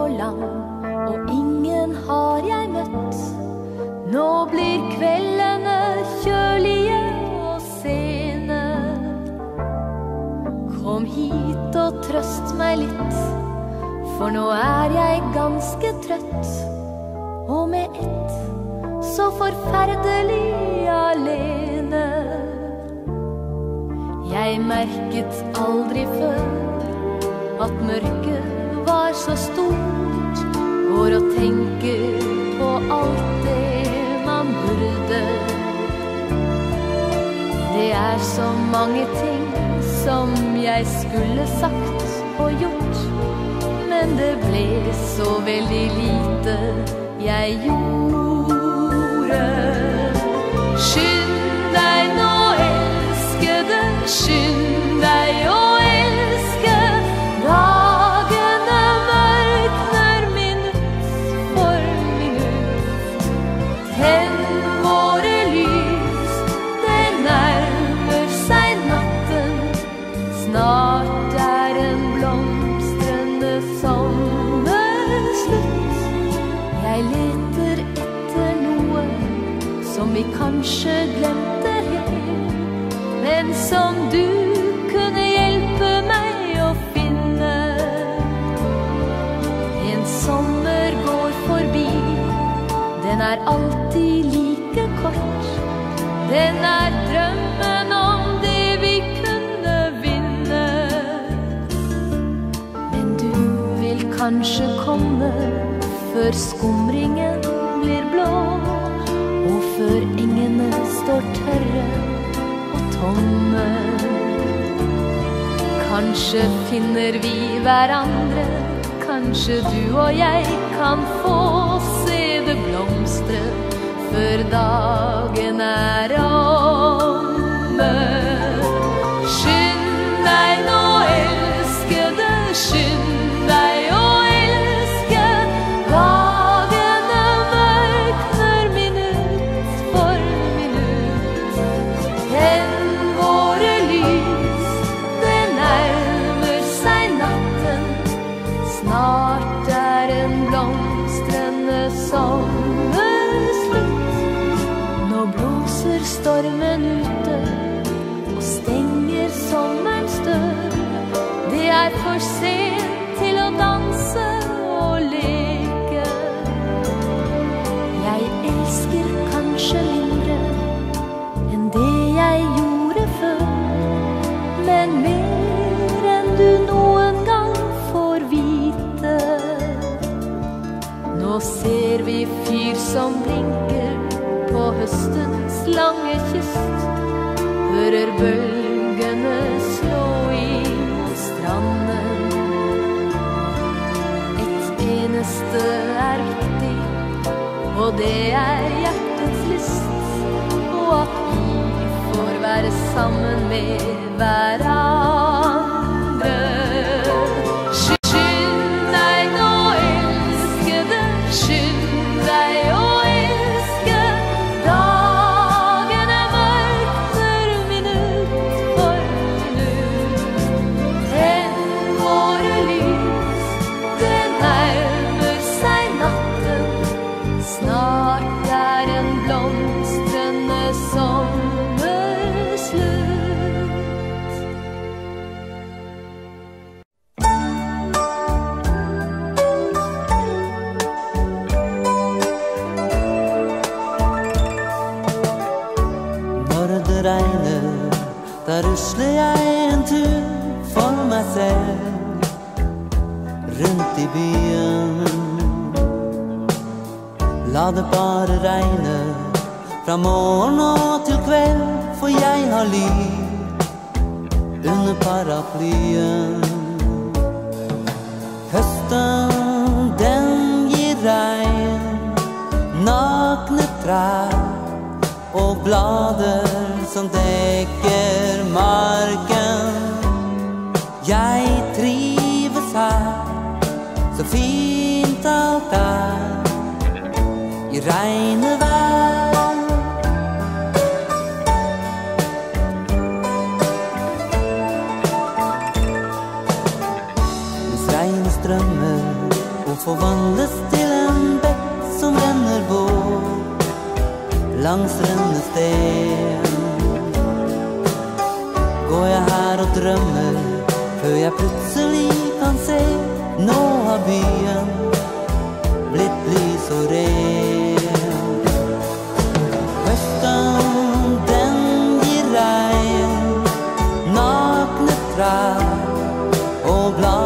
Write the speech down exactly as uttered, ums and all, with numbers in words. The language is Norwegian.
og lang, og ingen har jeg møtt. Nå blir kveldene kjølige og sene. Kom hit og trøst meg litt, for nå er jeg ganske trøtt, og med ett så forferdelig alene. Jeg merket aldri før at mørket var så stort, går og tenker på alt det man burde. Det er så mange ting som jeg skulle sagt og gjort, men det ble så veldig lite jeg gjorde. Skynd deg nå, elskede, skynd deg å elske. Dagene mørkner minutt for minutt. Tenn våre lys, det nærmer seg natten. Snart er en blomstrende sommer slutt. Jeg leter etter noe som vi kanskje glemte helt, men som du kunne hjelpe meg å finne. En sommer går forbi, den er alltid like kort. Den er drømmen om det vi kunne vinne. Men du vil kanskje komme før skumringen blir blå, og før engene står tørre og tomme. Kanskje finner vi hverandre, kanskje du og jeg kan få se det blomstre før dagen er omme. Skynd deg nå, elskede, skynd deg å elske. Dagene mørkner minutt for minutt. Tenn våre lys, det nærmer seg natten. Snart er en blomstrende sommer slutt. Nå blåser stormen ute og stenger sommerens dør. Det er for sent til å danse og leke. Jeg elsker kanskje mindre enn det jeg gjorde før, men mer enn du noen gang får vite. Nå ser vi fyr som blinker på høstens lange kyst, hører bølgene slå inn stranden. Et eneste er viktig, og det er hjertets lyst, og at vi får være sammen med hverandre. Skynd deg nå, elskede, skynd deg å elske. Dagene mørkner minutt for minutt. Tenn våre lys, det nærmer seg natten. Snart er en blomstrende sommer slutt. Når det regner, da rusler jeg en tur for meg selv rundt i byen. La det bare regne fra morgen og til kveld, for jeg har ly under paraplyen. Høsten, den gir regn, nakne trær og blader som dekker marken. Jeg trives her, så fint alt er i regnevær. Mens regnet strømmer og får langs rennesten. Går jeg her og drømmer, før jeg plutselig kan se, nå har byen blitt lys og ren. Høsten, den gir regn, nakne trær og blad